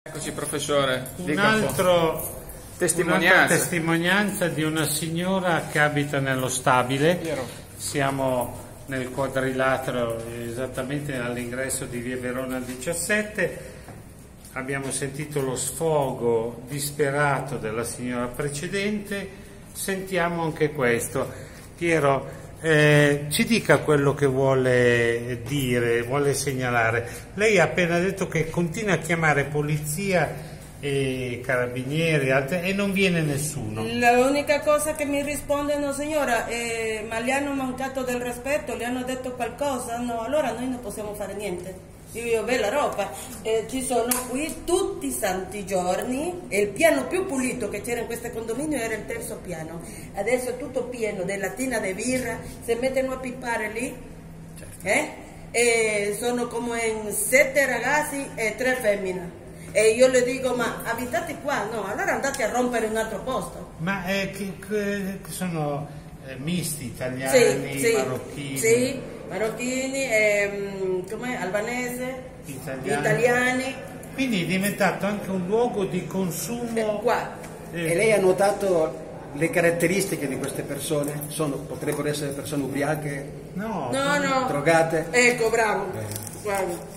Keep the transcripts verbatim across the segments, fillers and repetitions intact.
Eccoci professore, un altro testimonianza. testimonianza di una signora che abita nello stabile. Siamo nel quadrilatero, esattamente all'ingresso di via Verona diciassette. Abbiamo sentito lo sfogo disperato della signora precedente, sentiamo anche questo. Piero, eh, ci dica quello che vuole dire, vuole segnalare. Lei ha appena detto che continua a chiamare polizia e carabinieri altre, e non viene nessuno. L'unica cosa che mi rispondono, signora, eh, ma le hanno mancato del rispetto, le hanno detto qualcosa? No, allora noi non possiamo fare niente. Io bella roba, eh, ci sono qui tutti i santi giorni e il piano più pulito che c'era in questo condominio era il terzo piano. Adesso è tutto pieno di lattina di birra, si mettono a pippare lì, eh? E sono come in sette ragazzi e tre femmine. E io le dico, ma abitate qua? No, allora andate a rompere un altro posto. Ma eh, che, che sono eh, misti, italiani, sì, sì, marocchini? Sì, marocchini, ehm, com'è? Albanese, italiani. italiani. Quindi è diventato anche un luogo di consumo. Eh, qua. Eh. E lei ha notato le caratteristiche di queste persone? Sono, potrebbero essere persone ubriache? No, no, no. Drogate? Ecco, bravo. Eh. Guarda.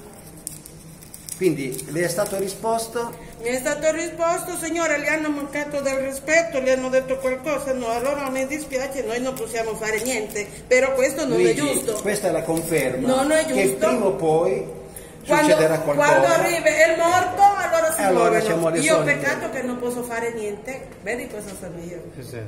Quindi le è stato risposto? Mi è stato risposto, signora, le hanno mancato del rispetto, le hanno detto qualcosa, no, allora mi dispiace, noi non possiamo fare niente, però questo non Luigi, è giusto. Questa è la conferma non è giusto. Che prima o poi quando, succederà qualcosa. Quando arriva il morto, allora si allora muovono. Io ho peccato che non posso fare niente, vedi cosa sono io?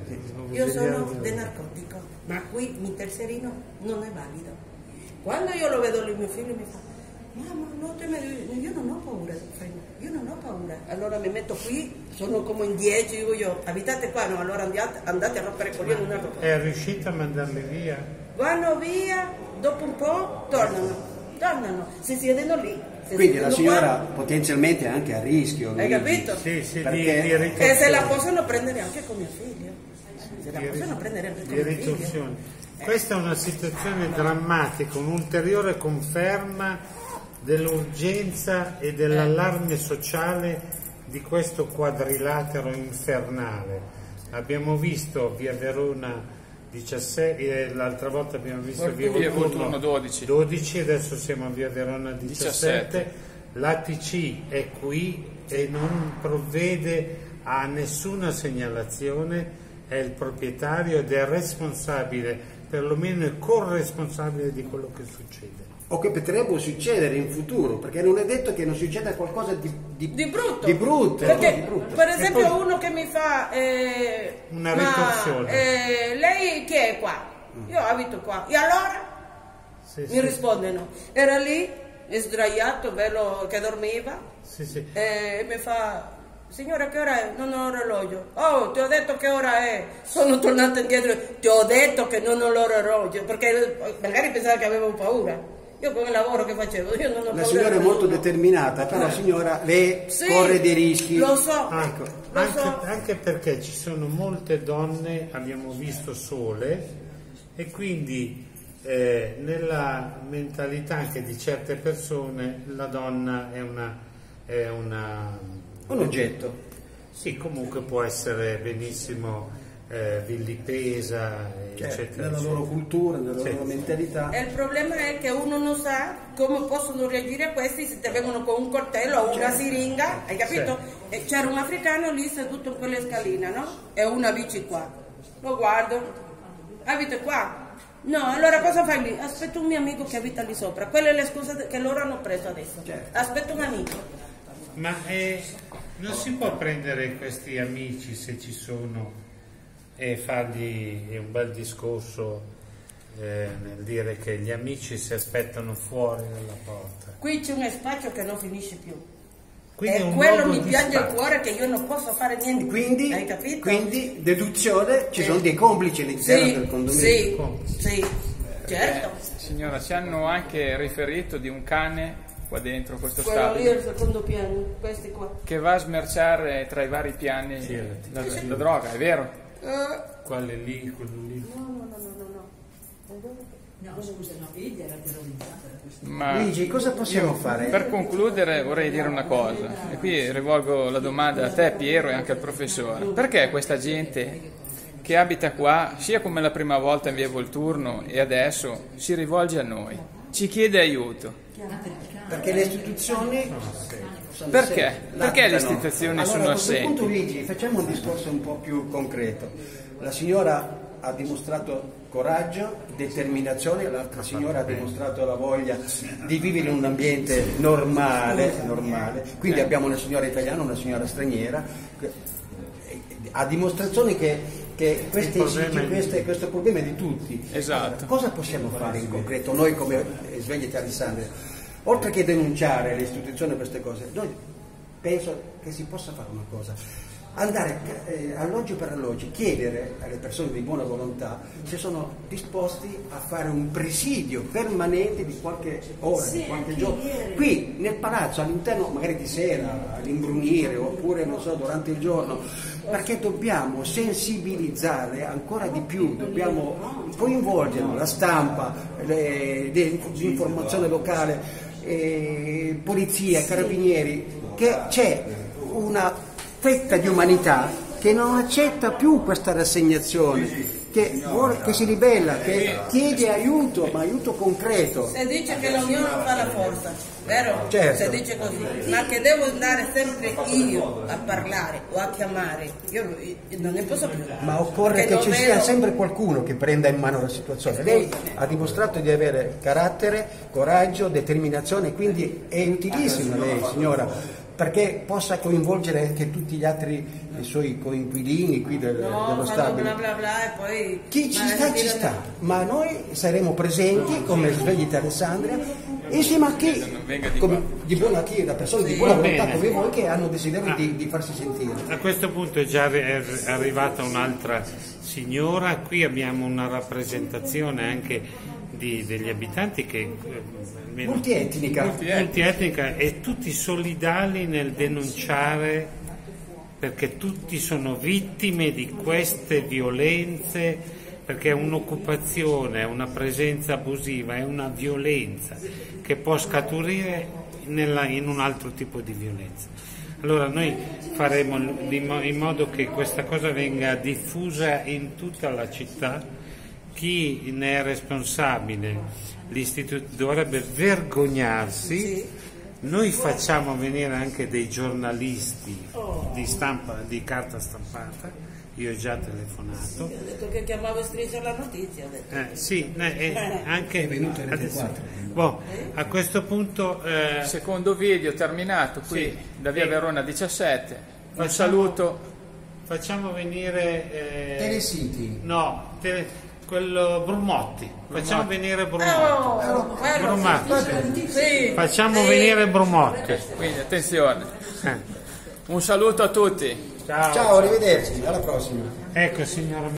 Io sono del narcotico, ma qui mi tesserino non è valido. Quando io lo vedo, il mio figlio mi fa: mamma, no, io non ho paura, io non ho paura. Allora mi metto qui, sono come in dieci, dico io, abitate qua, no, allora andate, andate a rompere con io in un altro posto. È riuscita a mandarli via? Vanno via, dopo un po' tornano, tornano, si siedono lì. Quindi la signora qua, potenzialmente è anche a rischio. Hai capito? Sì, sì, perché... di, di e se la possono prendere anche con mio figlio. Se la possono prendere anche con mio figlio. Questa è una situazione drammatica, un'ulteriore conferma dell'urgenza e dell'allarme sociale di questo quadrilatero infernale. Abbiamo visto via Verona diciassette, l'altra volta abbiamo visto via Volturno dodici. dodici, adesso siamo a via Verona diciassette. L'A T C è qui e non provvede a nessuna segnalazione, è il proprietario ed è responsabile, perlomeno è corresponsabile di quello che succede. O che potrebbe succedere in futuro, perché non è detto che non succeda qualcosa di, di, di brutto. Di brutto, perché, di brutto. Per esempio poi, uno che mi fa eh, una ma, ritorsione. Eh, lei chi è qua? Mm. Io abito qua. E allora? Sì, mi sì. rispondono. Era lì, sdraiato, bello che dormiva. Sì, sì. E mi fa: signora, che ora è? Non ho orologio. Oh, ti ho detto che ora è. Sono tornato indietro. Ti ho detto che non ho l'orologio, perché magari pensava che avevo paura. Io con il lavoro che facevo, io non ho paura. La signora è molto determinata, però la signora lei sì, corre dei rischi. Lo so, ah, ecco, lo anche, so. Anche perché ci sono molte donne, abbiamo visto, sole, e quindi eh, nella mentalità anche di certe persone la donna è una... È una un oggetto. Sì, comunque può essere benissimo eh, vilipesa, cioè, eccetera. Nella eccetera. loro cultura, nella sì. loro mentalità. E il problema è che uno non sa come possono reagire a questi se ti vengono con un coltello o una siringa, hai capito? Sì. C'era un africano lì seduto in quella scalina, no? E una bici qua. Lo guardo, abita qua. No, allora cosa fai lì? Aspetto un mio amico che abita lì sopra. Quelle le scuse che loro hanno preso adesso. Certo. Aspetto un amico. Ma eh, non si può prendere questi amici, se ci sono, e fargli un bel discorso eh, nel dire che gli amici si aspettano fuori dalla porta. Qui c'è uno spazio che non finisce più. Quindi e quello mi piange il cuore, che io non posso fare niente. Quindi, hai capito? Quindi deduzione, ci eh. sono dei complici all'interno sì, del condominio. Sì, sì, certo. Eh, signora, ci hanno anche riferito di un cane qua dentro questo quello stabile, lì è il secondo piano, questi qua, che va a smerciare tra i vari piani sì, la, la, sì. la droga, è vero? Uh, Quale lì, quello lì? no, no, no, no, no, no. Ma Luigi, cosa possiamo fare? per concludere vorrei dire una cosa, e qui rivolgo la domanda a te Piero e anche al professore. Perché questa gente che abita qua, sia come la prima volta in via Volturno e adesso, si rivolge a noi, ci chiede aiuto? Perché le istituzioni... Perché? Perché le lattano. istituzioni allora, sono a questo assenti? punto, Luigi, facciamo un discorso un po' più concreto. La signora ha dimostrato coraggio, determinazione, l'altra signora ha dimostrato la voglia di vivere in un ambiente normale, normale. Quindi abbiamo una signora italiana, una signora straniera, a dimostrazione che, che queste, problema queste, questo problema è di tutti. Esatto. Allora, cosa possiamo fare in concreto noi come Sveglia Alessandria? Oltre che denunciare le istituzioni e queste cose, noi penso che si possa fare una cosa. Andare eh, alloggi per alloggi, chiedere alle persone di buona volontà se sono disposti a fare un presidio permanente di qualche ora, sì, di qualche giorno, qui nel palazzo, all'interno magari di sera, all'imbrunire oppure non so, durante il giorno, perché dobbiamo sensibilizzare ancora di più, dobbiamo coinvolgere la stampa, le, le, l'informazione locale, eh, polizia, carabinieri, che c'è una fetta di umanità che non accetta più questa rassegnazione, che, vuole, che si ribella, che chiede aiuto, ma aiuto concreto. Se dice che l'unione fa la forza, vero? Certo. Se dice così, ma che devo andare sempre io a parlare o a chiamare, io, io non ne posso più. Ma occorre Perché che ci lo sia vedo- sempre qualcuno che prenda in mano la situazione. Lei ha dimostrato di avere carattere, coraggio, determinazione, quindi è utilissima lei, signora, perché possa coinvolgere anche tutti gli altri i suoi coinquilini qui del, No, dello fanno stabile. bla bla bla e poi... Chi ci ma sta alla ci fine- sta, ma noi saremo presenti come Sveglia Alessandria insieme a chi, venga di come, qua. di buona chi, da persone di Sì. buona Va volontà bene. come voi che hanno desiderio di, di farsi sentire. A questo punto è già arri- è arrivata un'altra signora, qui abbiamo una rappresentazione anche di- degli abitanti che eh, almeno- Multietnica. multietnica e tutti solidali nel denunciare, perché tutti sono vittime di queste violenze, perché un'occupazione, una presenza abusiva è una violenza che può scaturire nella- in un altro tipo di violenza. Allora noi faremo di mo- in modo che questa cosa venga diffusa in tutta la città. Chi ne è responsabile, l'istituto dovrebbe vergognarsi. Noi facciamo venire anche dei giornalisti di stampa, di carta stampata, io ho già telefonato. Ho detto che chiamavo Striscia la notizia. Ho detto. Eh, sì, eh, eh, anche È venuto in adesso- quattro. boh, a questo punto eh, Secondo video terminato qui Sì. da via Sì. Verona diciassette. Un Facciamo- saluto. facciamo venire eh, Telesiti. no, tele- quello Brumotti, facciamo venire Brumotti. Oh, quello Brumotti. sì. Facciamo Sì. venire Brumotti. Quindi attenzione. Eh. Un saluto a tutti. Ciao. Ciao, arrivederci, alla prossima. Ecco signora